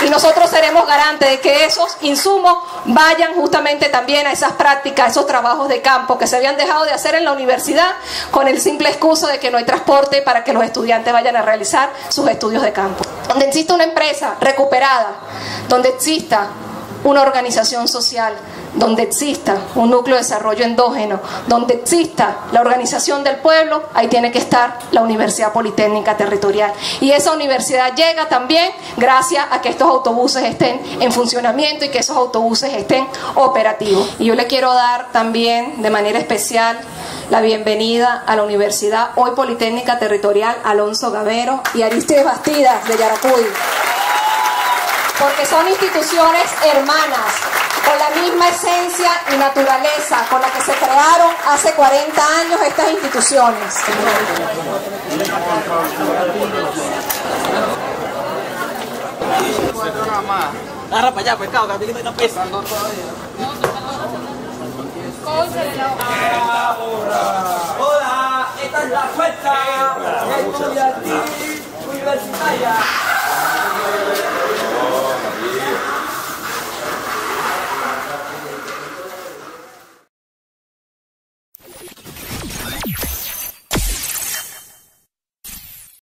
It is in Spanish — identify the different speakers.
Speaker 1: y nosotros seremos garantes de que esos insumos vayan justamente también a esas prácticas, a esos trabajos de campo que se habían dejado de hacer en la universidad con el simple excusa de que no hay transporte para que los estudiantes vayan a realizar sus estudios de campo. Donde exista una empresa recuperada, donde exista una organización social, donde exista un núcleo de desarrollo endógeno, donde exista la organización del pueblo, ahí tiene que estar la Universidad Politécnica Territorial. Y esa universidad llega también gracias a que estos autobuses estén en funcionamiento y que esos autobuses estén operativos. Y yo le quiero dar también de manera especial la bienvenida a la Universidad hoy Politécnica Territorial Alonso Gavero y Aristides Bastidas de Yaracuy, porque son instituciones hermanas, con la misma esencia y naturaleza con la que se crearon hace 40 años estas instituciones.
Speaker 2: Agarra para allá, pescado, que aquí está pesando todavía. Hola, esta es la fuerza estudiantil universitaria.